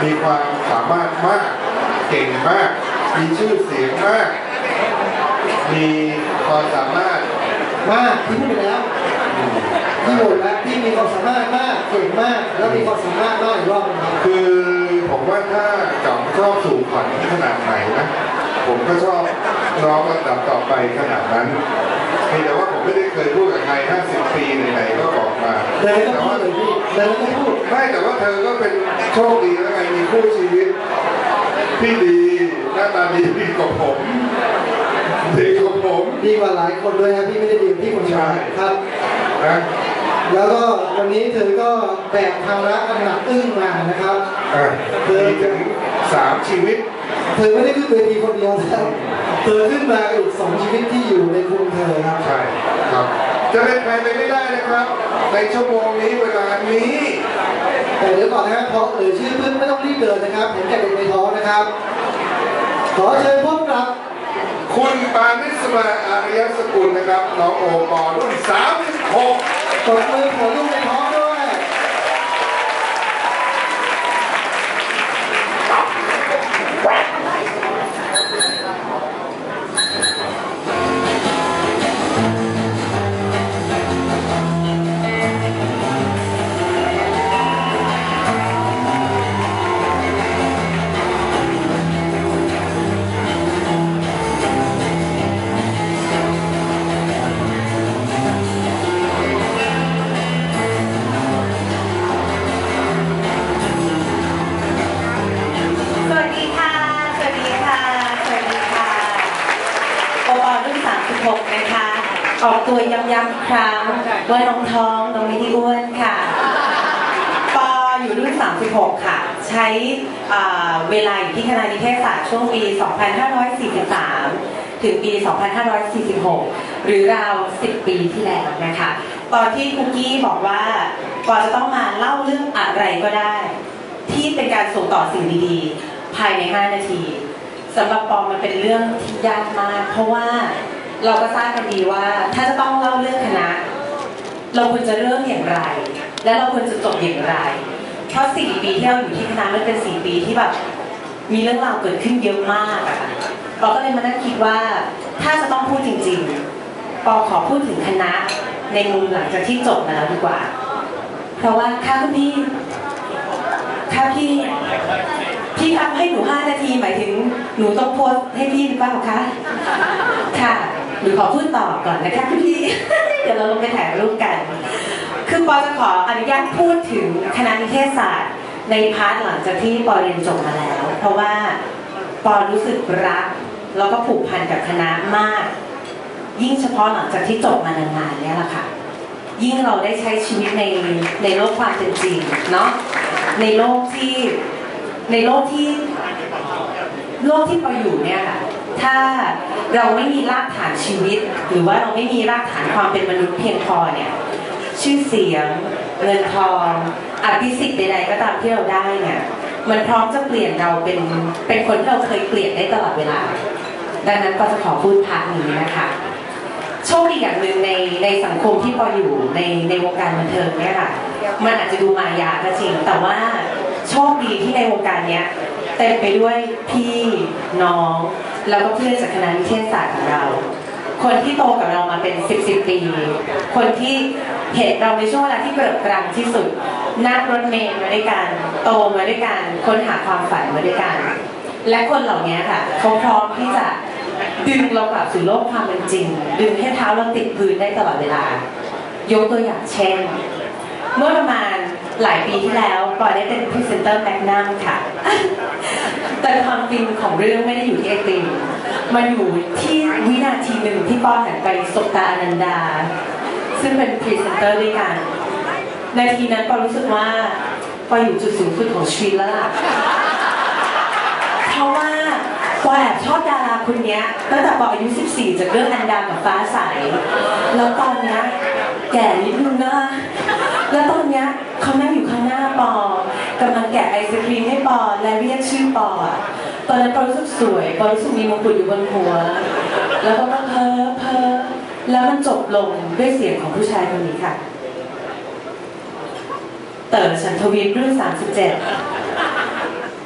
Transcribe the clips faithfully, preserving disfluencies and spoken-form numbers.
มีความสามารถมากเก่งมากมีชื่อเสียงมากมีความสามารถมากที่พูดไปแล้วที่บอกแล้วที่มีความสามารถมากเก่งมากแล้วมีความสามารถมากอีกรอบนึงคือผมว่าถ้าจ่องชอบสู่ฝันขนาดไหนนะผมก็ชอบน้องระดับต่อไปขนาดนั้นแต่ว่าผมไม่ได้เคยพูดกับใครห้าสิบปีไหนๆก็บอกมาแต่ว่าแต่ว่าพูดไม่แต่ว่าเธอก็เป็นโชคดีแล้วไงมีคู่ชีวิตที่ดีหน้าตาดีดีกว่าผมดีกว่าผมดีกว่าหลายคนด้วยครับพี่ไม่ได้ดีที่คนชายครับนะแล้วก็วันนี้เธอก็แบกภาระอันหนักอึ้งมานะครับเธอถึงสามชีวิตเธอไม่ได้ขึ้นเวทีคนเดียวแล้วเธอขึ้นมาอีกสองชีวิตที่อยู่ในคุมเธอครับใช่ครับจะเป็นใครไปไม่ได้นะครับในชั่วโมงนี้เวลานี้แต่เดี๋ยวก่อนนะครับพอเอ่ยชื่อเพื่อนไม่ต้องรีบเดินนะครับเห็นแก่เด็กในท้องนะครับขอเชิญพบกับคุณปานิสมาอารยสกุลนะครับน้องโอปอรุ่นสามสิบหกตบมือขอลูกในท้องด้วยนะคะออกตัวย้ำๆครั้งว่าน้องท้องน้องมิที่อ้วนค่ะปออยู่รุ่นสามสิบหกค่ะใช้เวลาอยู่ที่คณะนิเทศศาสตร์ช่วงปีสองพันห้าร้อยสี่สิบสามถึงปีสองพันห้าร้อยสี่สิบหกหรือราวสิบปีที่แล้วนะคะตอนที่คุกกี้บอกว่าปอจะต้องมาเล่าเรื่องอะไรก็ได้ที่เป็นการส่งต่อสิ่งดีๆภายในห้านาทีสำหรับปอมันเป็นเรื่องที่ยากมากเพราะว่าเราก็ทราบกันดีว่าถ้าจะต้องเล่าเรื่องคณะเราควรจะเริ่มอย่างไรและเราควรจะจบอย่างไรเพราะสี่ปีที่เราอยู่ที่คณะมันเป็นสี่ปีที่แบบมีเรื่องราวเกิดขึ้นเยอะมากอะปอก็เลยมานั่งคิดว่าถ้าจะต้องพูดจริงๆปอขอพูดถึงคณะในมุมหลังจากที่จบมาแล้วดีกว่าเพราะว่าค่ะคุณพี่ค่ะพี่พี่ครับให้หนูห้านาทีหมายถึงหนูต้องโพสให้พี่หรือเปล่าคะค่ะหนูขอพูดต่อก่อนนะคะพี่เดี๋ยวเราลงไปถ่ายรูปกันคือปอจะขออนุญาตพูดถึงคณะนิเทศศาสตร์ในพาร์ทหลังจากที่ปอเรียนจบมาแล้วเพราะว่าปอรู้สึกรักแล้วก็ผูกพันกับคณะมากยิ่งเฉพาะหลังจากที่จบมานานๆเนี่ยแหละค่ะยิ่งเราได้ใช้ชีวิตในในโลกความเป็นจริงเนาะในโลกที่ในโลกที่โลกที่เราอยู่เนี่ยค่ะถ้าเราไม่มีรากฐานชีวิตหรือว่าเราไม่มีรากฐานความเป็นมนุษย์เพียงพอเนี่ยชื่อเสียงเงินทองอภิสิทธิ์ใดๆก็ตามที่เราได้เนี่ยมันพร้อมจะเปลี่ยนเราเป็นเป็นคนที่เราเคยเปลี่ยนได้ตลอดเวลาดังนั้นก็จะขอพูดพาร์ทนี้นะคะโชคดีอย่างหนึ่งในในสังคมที่ปออยู่ในในวงการบันเทิงเนี่ยค่ะมันอาจจะดูมายาก็จริงแต่ว่าโชคดีที่ในวงการเนี้ยเต็มไปด้วยพี่น้องแล้วก็เพื่อนจากคณะนิเทศศาสตร์ของเราคนที่โตกับเรามาเป็นสิบสิบปีคนที่เห็นเราในช่วงเวลาที่เกิดกลางที่สุดนั่งรถเมล์มาด้วยกันโตมาด้วยกันค้นหาความฝันมาด้วยกันและคนเหล่านี้ค่ะเขาพร้อมที่จะดึงเรากลับสู่โลกความเป็นจริงดึงให้เท้าเราติดพื้นได้ตลอดเวลายกตัวอย่างเช่นเมื่อประมาณหลายปีที่แล้วปอได้เป็นพรีเซนเตอร์แมกนัมค่ะแต่ความจริงของเรื่องไม่ได้อยู่ที่ไอติมมันอยู่ที่วินาทีหนึ่งที่ปอหันไปสบตาอนันดาซึ่งเป็นพรีเซนเตอร์ด้วยกันในทีนั้นปอรู้สึกว่าปออยู่จุดสูงสุดของชีวิตแล้วล่ะเพราะว่าปอแอบชอบดาราคนนี้ตั้งแต่ปออายุสิบสี่จากเรื่องอันดากับฟ้าใสแล้วตอนนี้แก่นิดนึงนะแล้วตอนนี้เขานั่งอยู่ข้างหน้าปอกำลังแกะไอศครีมให้ปอและเรียกชื่อปอตอนนั้นปอรู้สึกสวยปอรู้สึกมีมงกุฎอยู่บนหัวแล้วก็เพ้อเพ้อแล้วมันจบลงด้วยเสียงของผู้ชายคนนี้ค่ะเต๋อฉันทวินรุ่นสามสิบเจ็ด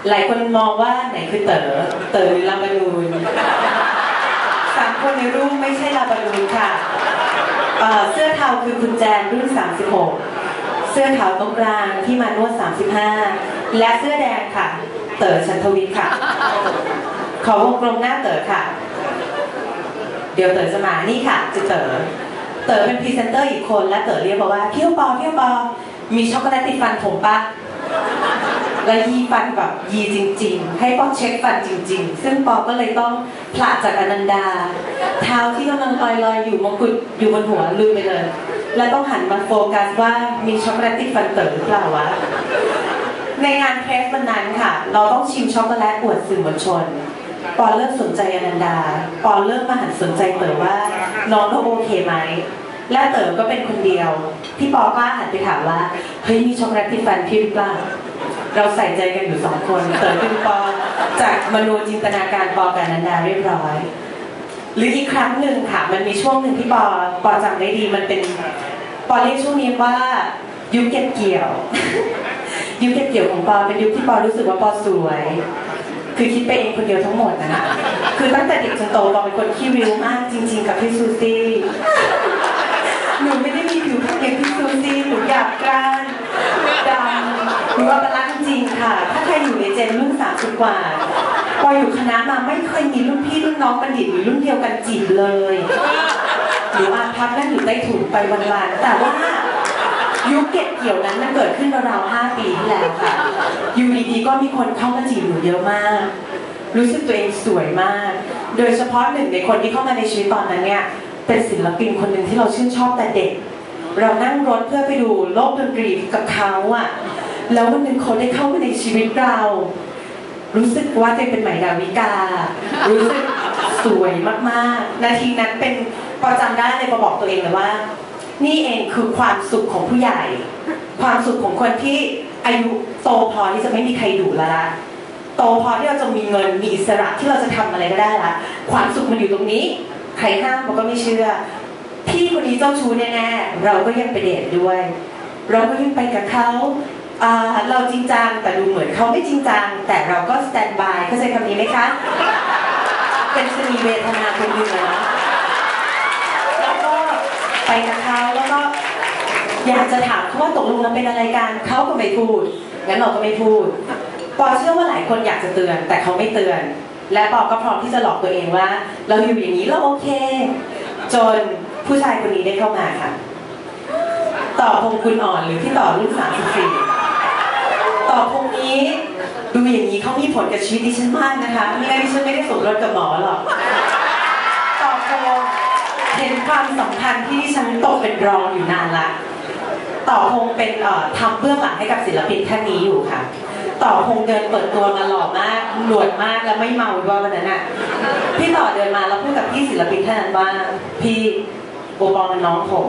หลายคนมองว่าไหนคือเต๋อเต๋อหรือลาบานูนสามคนในรูปไม่ใช่ลาบานูนค่ะเอ่อเสื้อเทาคือคุณแจนรุ่นสามสิบหกเสื้อขาวตรงกลางที่มานวดสามสิบห้าและเสื้อแดงค่ะเต๋อชันทวิทย์ค่ะขอวงกลมหน้าเต๋อค่ะเดี๋ยวเต๋อจะมานี่ค่ะจะเต๋อเต๋อเป็นพรีเซนเตอร์อีกคนและเต๋อเรียกบอกว่าพี่ปอพี่ปอมีช็อกโกแลตติดฟันผมปะแล้วยีฟันแบบยีจริงๆให้ปอเช็คฟันจริงๆซึ่งปอก็เลยต้องผละจากอนันดาเท้าที่กำลังลอยๆอยู่มงกุฎอยู่บนหัวลืมไปเลยและต้องหันมาโฟกัสว่ามีช็อกโกแลตติดฟันเต๋อหรือเปล่าวะในงานเพรสวันนั้นค่ะเราต้องชิมช็อกโกแลตอวดสื่อมวลชนปอเริ่มสนใจอนันดาปอเริ่มมาหันสนใจเต๋อว่าน้องเขาโอเคไหมและเต๋อก็เป็นคนเดียวที่ปอกล้าหันไปถามว่าเฮ้ยมีช็อกโกแลตติดฟันพี่หรือเปล่าเราใส่ใจกันอยู่สองคนเต๋อเป็นปอจากมโนจินตนาการปอกับอนันดาเรียบร้อยหรืออีกครั้งหนึ่งค่ะมันมีช่วงหนึ่งที่ปอปอจำได้ดีมันเป็นปอเรียกช่วงนี้ว่ายุคเก็บเกี่ยวยุคเก็บเกี่ยวของปอเป็นยุคที่ปอรู้สึกว่าปอสวยคือคิดไปเองคนเดียวทั้งหมดนะคะคือตั้งแต่เด็กจนโตปอเป็นคนขี้ริ้วมากจริงๆกับพี่ซูซี่หนูไม่ได้มีผิวอย่างพี่ซูซี่หนูหยาบกร้านดำหนูว่าเป็นรักจริงค่ะถ้าใครอยู่ในเจนรุ่นสามสิบกว่าปออยู่คณะมาไม่เคยมีรุ่นพี่รุ่นน้องบัณฑิตหรือรุ่นเดียวกันจีบเลยหรือว่าพักนั่งอยู่ใต้ถุนไปวันๆแต่ว่ายุคเก็บเกี่ยวนั้นมันเกิดขึ้นราวๆห้าปีที่แล้วค่ะอยู่ดีๆก็มีคนเข้ามาจีบหนูเยอะมากรู้สึกตัวเองสวยมากโดยเฉพาะหนึ่งในคนที่เข้ามาในชีวิตตอนนั้นเนี่ยเป็นศิลปินคนหนึ่งที่เราชื่นชอบแต่เด็กเรานั่งรถเพื่อไปดูโลกดนตรีกับเขาอะแล้ววันหนึ่งเขาได้เข้ามาในชีวิตเรารู้สึกว่าตัวเองเป็นใหม่ดาวิการู้สึกสวยมากๆนาทีนั้นเป็นพอจำได้เลยพอบอกตัวเองเลยว่านี่เองคือความสุขของผู้ใหญ่ความสุขของคนที่อายุโตพอที่จะไม่มีใครดุแล้วละโตพอที่เราจะมีเงินมีอิสระที่เราจะทำอะไรก็ได้ละความสุขมันอยู่ตรงนี้ใครห้ามเราก็ไม่เชื่อพี่คนนี้เจ้าชู้แน่ๆเราก็ยังไปเดทด้วยเราก็ยังไปกับเขาเราจริงจังแต่ดูเหมือนเขาไม่จริงจังแต่เราก็สแตนบายเข้าใจคำนี้ไหมคะเป็นชนีเวทนาคนหนึ่งนะแล้วก็ไปกับเขาแล้วก็อยากจะถามเขาว่าตกลงเราเป็นอะไรกันเขาก็ไม่พูดงั้นเราก็ไม่พูดปอเชื่อว่าหลายคนอยากจะเตือนแต่เขาไม่เตือนและปอก็พร้อมที่จะหลอกตัวเองว่าเราอยู่อย่างนี้เราโอเคจนผู้ชายคนนี้ได้เข้ามาค่ะต่อพงคุณอ่อนหรือพี่ต่อรุ่นสามสิบสี่ต่อพงนี้ดูอย่างนี้เขามีผลกับชีวิตดิฉันมากนะคะไม่งั้นดิฉันไม่ได้สมรสกับหมอหรอกต่อพงเห็นความสัมพันธ์ที่ดิฉันตกเป็นรองอยู่นานละต่อพงเป็นเอ่อทำเบื้องหลังให้กับศิลปินท่านนี้อยู่ค่ะต่อพงเดินเปิดตัวมาหล่อมากหนวดมากและไม่เมาด้วยวันนั้นน่ะพี่ต่อเดินมาแล้วพูดกับพี่ศิลปินท่านนั้นว่าพี่โอปอลน้องผม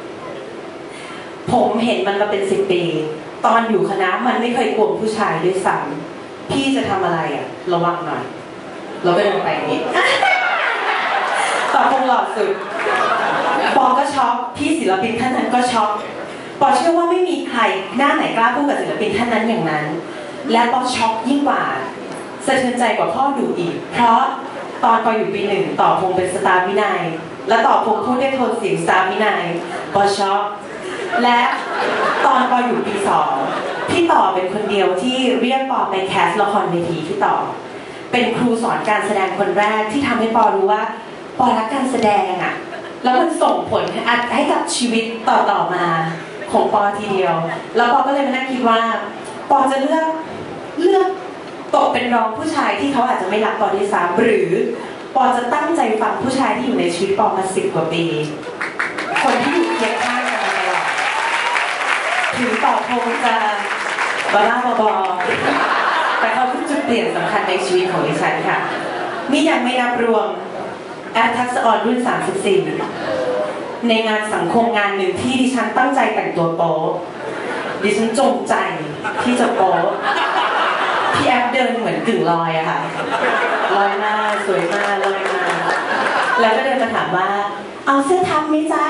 ผมเห็นมันมาเป็นสิบปีตอนอยู่คณะมันไม่เคยกลัวผู้ชายด้วยซ้ำพี่จะทำอะไรอ่ะระวังหน่อยเราไปลงไปนี้ต่อพงหล่อสุดปอก็ช็อกพี่ศิลปินท่านนั้นก็ช็อกปอเชื่อว่าไม่มีใครหน้าไหนกล้าพูดกับศิลปินท่านนั้นอย่างนั้นและปอช็อกยิ่งกว่าสะเทือนใจกว่าพ่อดูอีกเพราะตอนปออยู่ปีหนึ่งต่อพงเป็นสตาร์วินัยและต่อพงพูดได้โทนเสียงสตาร์วินัยปอช็อกและตอนปออยู่ปีสองพี่ต่อเป็นคนเดียวที่เรียกปอไปแคสละครเวทีพี่ต่อเป็นครูสอนการแสดงคนแรกที่ทำให้ปอรู้ว่าปอรักการแสดงอ่ะแล้วมันส่งผลให้กับชีวิตต่อๆมาของปอทีเดียวแล้วปอก็เลยมานั่งคิดว่าปอจะเลือกเลือกตกเป็นรองผู้ชายที่เขาอาจจะไม่รักปอด้วยซ้ำหรือปอจะตั้งใจฟังผู้ชายที่อยู่ในชีวิตปอมาสิบกว่าปีคนที่อยู่เคียงข้างกันมาตลอดถึงต่อพงจะบ้าบอแต่เขาคือจุดเปลี่ยนสำคัญในชีวิตของดิฉันค่ะนี่ยังไม่นับรวมแอปทักษะออนรุ่นสามสิบสี่ในงานสังคมงานหนึ่งที่ดิฉันตั้งใจแต่งตัวโป๊ดิฉันจงใจที่จะโป๊พี่แอปเดินเหมือนกึ่งลอยอะค่ะลอยมาสวยมาลอยมาแล้วก็เดินมาถามว่าเอาเสื้อทับไหมจ๊ะ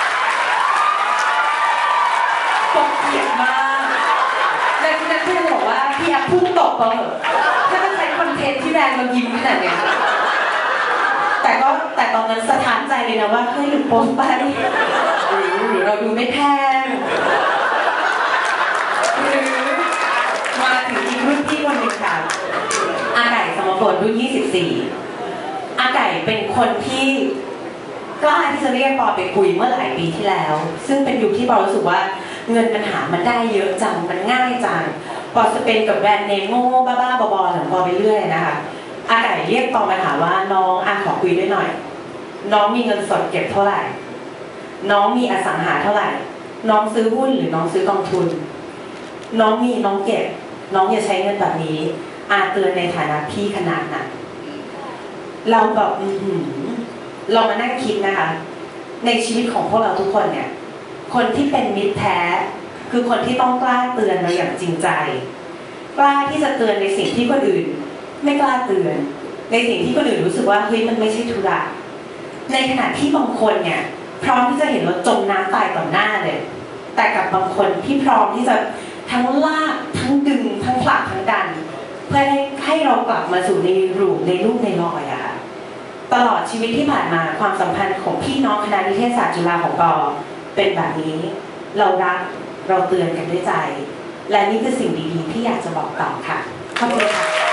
ปกเกียดมากในที่นั้นเพื่อนบอกว่าพี่แอฟพุ่งตกไปเหอะถ้าจะใช้คอนเทนต์ที่แรงเรายิ้มขนาดเนี้ยแต่ก็แต่ตอนนั้นสะท้านใจเลยนะว่าเฮ้ยหรือโป๊ไปหรือหรือเราดูไม่แพงหรือมาถึงอีกรุ่นพี่คนหนึ่งค่ะอาไก่สมพลรุ่นยี่สิบสี่อาไก่เป็นคนที่กล้าที่จะเรียกปอไปคุยเมื่อหลายปีที่แล้วซึ่งเป็นยุคที่ปอรู้สึกว่าเงินมันหามันได้เยอะจังมันง่ายจังปอจะเป็นกับแบรนด์เนมโง่บ้าๆบอๆของปอไปเรื่อยนะคะอาไก่เรียกปอมาถามว่าน้องอาขอคุยด้วยหน่อยน้องมีเงินสดเก็บเท่าไหร่น้องมีอสังหาเท่าไหร่น้องซื้อหุ้นหรือน้องซื้อกองทุนน้องมีน้องเก็บน้องอย่าใช้เงินแบบนี้อาเตือนในฐานะพี่ขนาดนั้นเราแบบอืมเรามานั่งคิดนะคะในชีวิตของพวกเราทุกคนเนี่ยคนที่เป็นมิตรแท้คือคนที่ต้องกล้าเตือนเราอย่างจริงใจกล้าที่จะเตือนในสิ่งที่คนอื่นไม่กล้าเตือนในสิ่งที่คนอื่นรู้สึกว่าเฮ้ยมันไม่ใช่ธุระในขณะที่บางคนเนี่ยพร้อมที่จะเห็นเราจมน้ำตายต่อหน้าเลยแต่กับบางคนที่พร้อมที่จะทั้งลากทั้งดึงทั้งผลักทั้งดันเพื่อให้ให้เรากลับมาสู่ในรูปในรูปในรอยอะค่ะตลอดชีวิตที่ผ่านมาความสัมพันธ์ของพี่น้องคณะนิเทศศาสตร์จุฬาของปอเป็นแบบนี้เรารักเราเตือนกันด้วยใจและนี่คือสิ่งดีๆที่อยากจะบอกต่อค่ะขอบคุณค่ะ